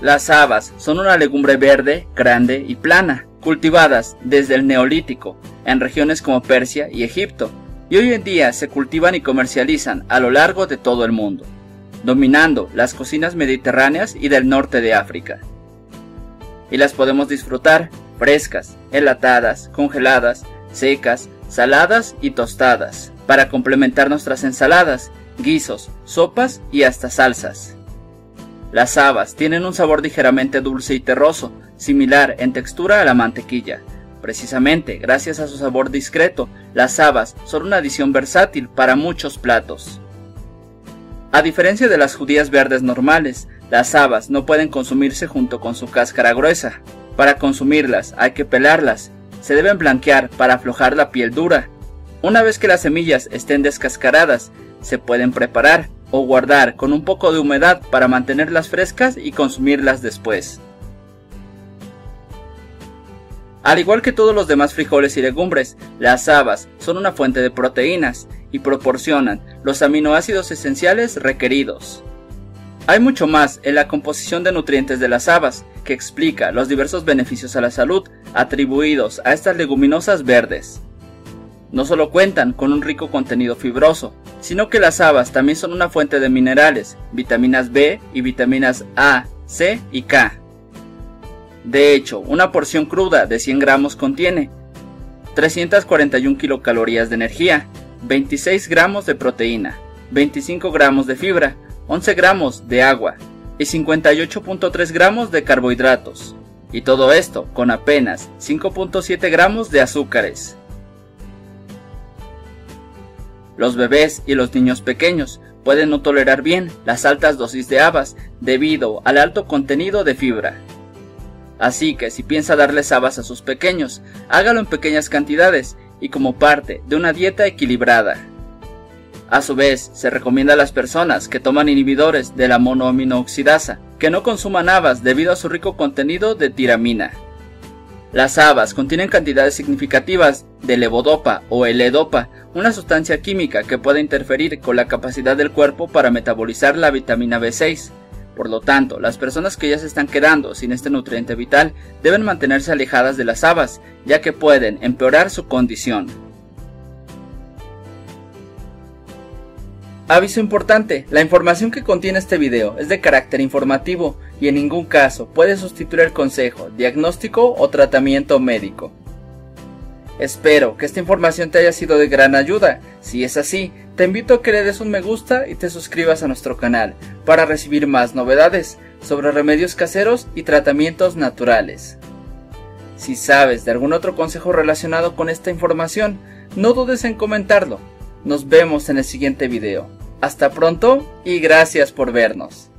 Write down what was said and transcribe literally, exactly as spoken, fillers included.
Las habas son una legumbre verde, grande y plana, cultivadas desde el Neolítico en regiones como Persia y Egipto, y hoy en día se cultivan y comercializan a lo largo de todo el mundo, dominando las cocinas mediterráneas y del norte de África. Y las podemos disfrutar frescas, enlatadas, congeladas, secas, saladas y tostadas, para complementar nuestras ensaladas, guisos, sopas y hasta salsas. Las habas tienen un sabor ligeramente dulce y terroso, similar en textura a la mantequilla. Precisamente gracias a su sabor discreto, las habas son una adición versátil para muchos platos. A diferencia de las judías verdes normales, las habas no pueden consumirse junto con su cáscara gruesa. Para consumirlas hay que pelarlas, se deben blanquear para aflojar la piel dura. Una vez que las semillas estén descascaradas, se pueden preparar o guardar con un poco de humedad para mantenerlas frescas y consumirlas después. Al igual que todos los demás frijoles y legumbres, las habas son una fuente de proteínas y proporcionan los aminoácidos esenciales requeridos. Hay mucho más en la composición de nutrientes de las habas, que explica los diversos beneficios a la salud atribuidos a estas leguminosas verdes. No solo cuentan con un rico contenido fibroso, sino que las habas también son una fuente de minerales, vitaminas B y vitaminas A, C y K. De hecho, una porción cruda de cien gramos contiene trescientas cuarenta y una kilocalorías de energía, veintiséis gramos de proteína, veinticinco gramos de fibra, once gramos de agua y cincuenta y ocho punto tres gramos de carbohidratos, y todo esto con apenas cinco punto siete gramos de azúcares. Los bebés y los niños pequeños pueden no tolerar bien las altas dosis de habas debido al alto contenido de fibra. Así que si piensa darles habas a sus pequeños, hágalo en pequeñas cantidades y como parte de una dieta equilibrada. A su vez, se recomienda a las personas que toman inhibidores de la monoaminooxidasa que no consuman habas debido a su rico contenido de tiramina. Las habas contienen cantidades significativas de levodopa o L-dopa, una sustancia química que puede interferir con la capacidad del cuerpo para metabolizar la vitamina B seis. Por lo tanto, las personas que ya se están quedando sin este nutriente vital deben mantenerse alejadas de las habas, ya que pueden empeorar su condición. Aviso importante, la información que contiene este video es de carácter informativo y en ningún caso puede sustituir el consejo, diagnóstico o tratamiento médico. Espero que esta información te haya sido de gran ayuda. Si es así, te invito a que le des un me gusta y te suscribas a nuestro canal para recibir más novedades sobre remedios caseros y tratamientos naturales. Si sabes de algún otro consejo relacionado con esta información, no dudes en comentarlo. Nos vemos en el siguiente video. Hasta pronto y gracias por vernos.